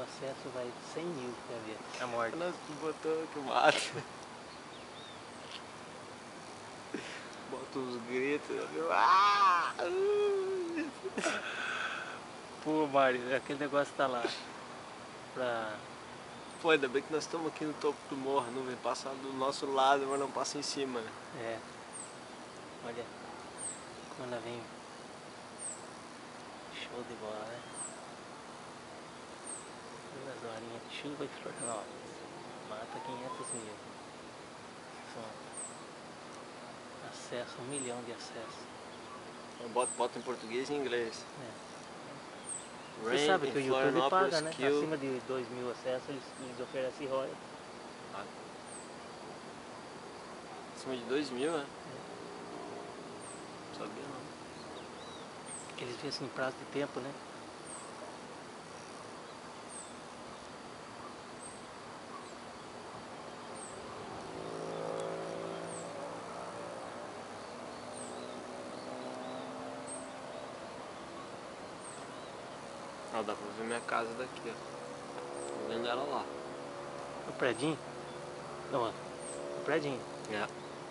acesso vai 100 mil, quer ver? A morte. Nós botou que mata. Bota uns gritos, viu? Ah! Pô, Mário, aquele negócio tá lá. Pra... Pô, ainda bem que nós estamos aqui no topo do morro, a nuvem passa do nosso lado, mas não passa em cima, né? É. Olha como ela vem. Show de bola, né? 2 horinhas de chuva e Florianópolis. Mata 500 mil. São acesso, 1 milhão de acessos. Bota em português e em inglês. É. Rain Você sabe que o in YouTube Florianópolis paga, né? kill... Acima de 2 mil acessos eles oferecem royalties. Ah. Acima de 2 mil, né? Não sabia não. Eles veem assim em prazo de tempo, né? Ah, dá pra ver minha casa daqui, ó. Tô vendo ela lá. O predinho? Não, ó. O predinho. É.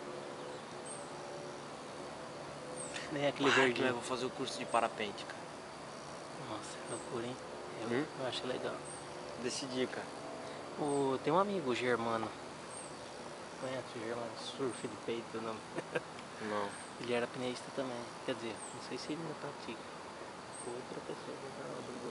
Nem aquele Eu verdinho. vou fazer o curso de parapente, cara. Nossa, loucura, hein? Eu acho legal. Decidi, cara. Tem um amigo, o Germano. Conhece o Germano? Surf de peito, não? Não. Ele era pneísta também. Quer dizer, não sei se ele ainda pratica. Outra pessoa que já brigou.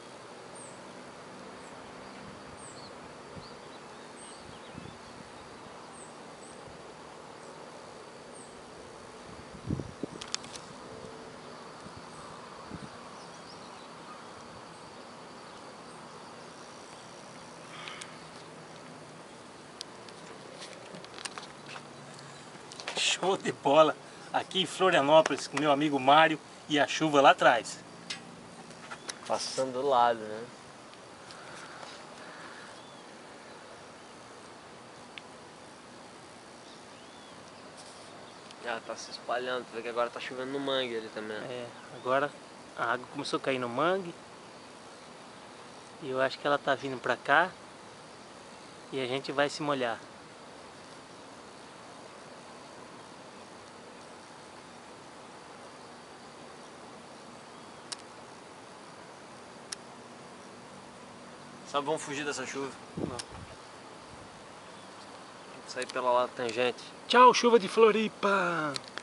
Show de bola! Aqui em Florianópolis com meu amigo Mário e a chuva lá atrás. Passando do lado, né? Ah, tá se espalhando, tu vê que agora tá chovendo no mangue ali também. É, agora a água começou a cair no mangue. E eu acho que ela tá vindo pra cá. E a gente vai se molhar. Sabe, vamos fugir dessa chuva. Não. Sair pela lá tangente. Tchau, chuva de Floripa!